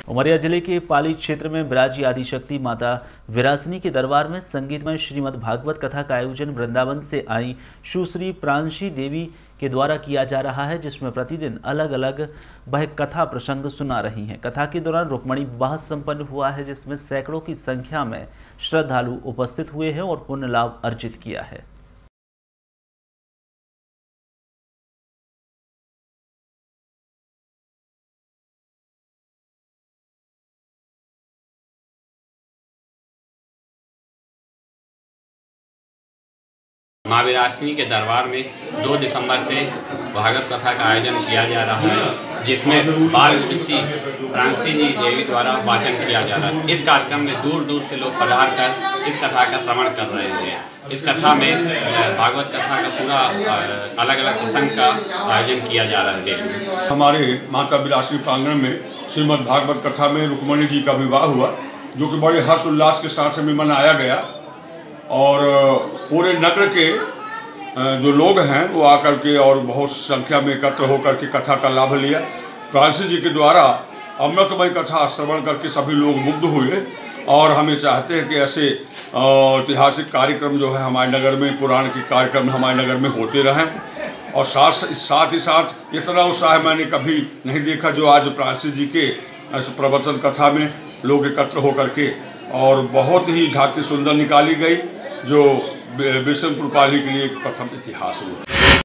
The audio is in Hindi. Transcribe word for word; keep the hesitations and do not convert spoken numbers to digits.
उमरिया जिले के पाली क्षेत्र में बिराजी आदिशक्ति माता विरासनी के दरबार में संगीतमय श्रीमद् भागवत कथा का आयोजन वृंदावन से आई सुश्री प्रांशी देवी के द्वारा किया जा रहा है, जिसमें प्रतिदिन अलग अलग वह कथा प्रसंग सुना रही हैं। कथा के दौरान रुक्मणी विवाह संपन्न हुआ है, जिसमें सैकड़ों की संख्या में श्रद्धालु उपस्थित हुए हैं और पुण्य लाभ अर्जित किया है। माँ विरासनी के दरबार में दो दिसंबर से भागवत कथा का आयोजन किया जा रहा है, जिसमें बाल ऋषि प्रांशी जी देवी द्वारा वाचन किया जा रहा है। इस कार्यक्रम में दूर दूर से लोग पधार कर इस कथा का श्रवण कर रहे हैं। इस कथा में भागवत कथा का पूरा अलग अलग प्रसंग का आयोजन किया जा रहा है। हमारे माता विरासनी प्रांगण में श्रीमद् भागवत कथा में रुक्मणी जी का विवाह हुआ, जो कि बड़े हर्ष उल्लास के साथ में मनाया गया और पूरे नगर के जो लोग हैं वो आकर के और बहुत संख्या में एकत्र होकर के कथा का लाभ लिया। प्रांशी जी के द्वारा अमृतमय कथा श्रवण करके सभी लोग मुग्ध हुए और हमें चाहते हैं कि ऐसे ऐतिहासिक कार्यक्रम जो है हमारे नगर में, पुराण के कार्यक्रम हमारे नगर में होते रहें। और साथ साथ ही साथ इतना उत्साह मैंने कभी नहीं देखा जो आज प्रांशी जी के प्रवचन कथा में लोग एकत्र होकर के, और बहुत ही झांकी सुंदर निकाली गई, जो बिशनपुर पाली के लिए एक प्रथम इतिहास हुआ।